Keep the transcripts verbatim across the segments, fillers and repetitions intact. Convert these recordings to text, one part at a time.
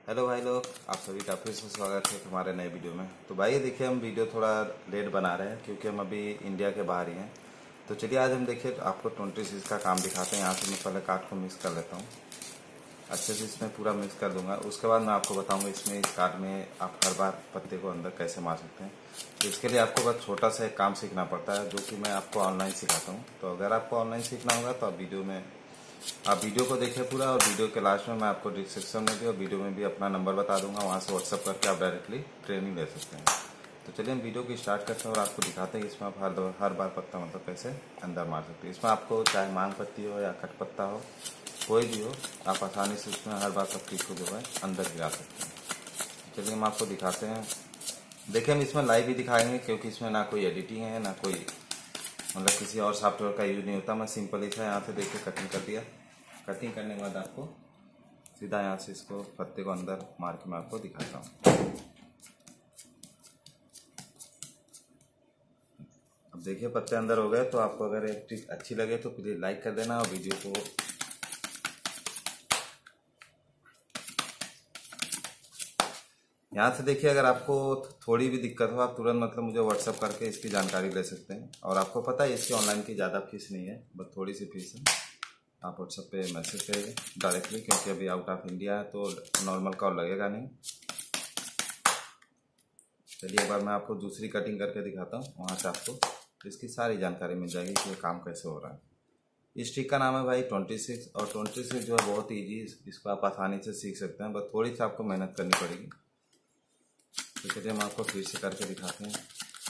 Hello भाई लोग, आप सभी का फिर से स्वागत है हमारे नए वीडियो में। तो भाई देखिए, हम वीडियो थोड़ा लेट बना रहे हैं क्योंकि हम अभी इंडिया के बाहर ही हैं। तो चलिए आज हम देखिए आपको ट्वेंटी सीज का काम दिखाते हैं। यहाँ से मैं पहले कार्ड को मिक्स कर लेता हूँ, अच्छे से इसमें पूरा मिक्स कर दूंगा। उसके बाद मैं आपको बताऊंगा इसमें इस कार्ड में आप हर बार पत्ते को अंदर कैसे मार सकते हैं। तो इसके लिए आपको बस छोटा सा एक काम सीखना पड़ता है, जो कि मैं आपको ऑनलाइन सिखाता हूँ। तो अगर आपको ऑनलाइन सीखना होगा तो आप वीडियो में आप वीडियो को देखिए पूरा, और वीडियो के लास्ट में मैं आपको डिस्क्रिप्शन में भी और वीडियो में भी अपना नंबर बता दूंगा। वहाँ से व्हाट्सअप करके आप डायरेक्टली ट्रेनिंग ले सकते हैं। तो चलिए हम वीडियो की स्टार्ट करते हैं और आपको दिखाते हैं इसमें आप हर हर बार पत्ता मतलब कैसे अंदर मार सकते हैं। इसमें आपको चाहे मांग पत्ती हो या कट पत्ता हो, कोई भी हो, आप आसानी से इसमें हर बार पत्ती को जो है अंदर गिरा सकते हैं। चलिए हम आपको दिखाते हैं। देखिए हम इसमें लाइव भी दिखाएंगे क्योंकि इसमें ना कोई एडिटिंग है, ना कोई मतलब किसी और सॉफ्टवेयर का यूज नहीं होता। मैं सिंपल ही था, यहाँ से देखिए कटिंग कर दिया। कटिंग करने के बाद आपको सीधा यहाँ से इसको पत्ते को अंदर मार के मैं आपको दिखाता हूँ। अब देखिए पत्ते अंदर हो गए। तो आपको अगर एक ट्रिक अच्छी लगे तो प्लीज लाइक कर देना और वीडियो को यहाँ से देखिए। अगर आपको थोड़ी भी दिक्कत हो आप तुरंत मतलब मुझे व्हाट्सअप करके इसकी जानकारी ले सकते हैं। और आपको पता है इसकी ऑनलाइन की ज़्यादा फीस नहीं है, बस थोड़ी सी फीस है। आप व्हाट्सएप पे मैसेज करिए डायरेक्टली, क्योंकि अभी आउट ऑफ इंडिया है तो नॉर्मल कॉल लगेगा नहीं। चलिए एक बार मैं आपको दूसरी कटिंग करके दिखाता हूँ, वहाँ से आपको इसकी सारी जानकारी मिल जाएगी कि ये काम कैसे हो रहा है। इस ट्रिक का नाम है भाई ट्वेंटी सिक्स, और ट्वेंटी सिक्स जो है बहुत ईजी, इसको आप आसानी से सीख सकते हैं, बस थोड़ी सी आपको मेहनत करनी पड़ेगी। तो चलिए हम आपको फिर से करके दिखाते हैं।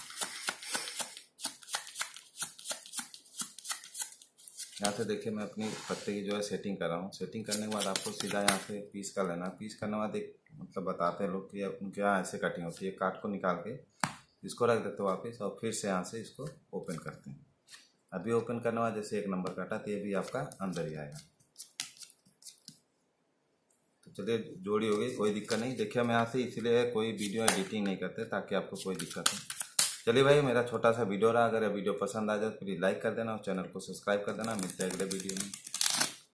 यहाँ से देखिए मैं अपनी पत्ते की जो है सेटिंग कर रहा हूँ। सेटिंग करने के बाद आपको सीधा यहाँ से पीस कर लेना। पीस करने के बाद एक मतलब बताते हैं लोग कि उनके यहाँ ऐसे कटिंग होती है। काट को निकाल के इसको रख देते हो वापस, और फिर से यहाँ से इसको ओपन करते हैं। अभी ओपन करने के बाद जैसे एक नंबर काटा तो ये भी आपका अंदर ही आएगा। तो चलिए जोड़ी हो गई, कोई दिक्कत नहीं। देखिए हम यहाँ से इसलिए कोई वीडियो एडिटिंग नहीं करते ताकि आपको कोई दिक्कत हो। चलिए भाई, मेरा छोटा सा वीडियो रहा। अगर ये वीडियो पसंद आ जाए तो प्लीज़ लाइक कर देना और चैनल को सब्सक्राइब कर देना। मिलते हैं अगले वीडियो में।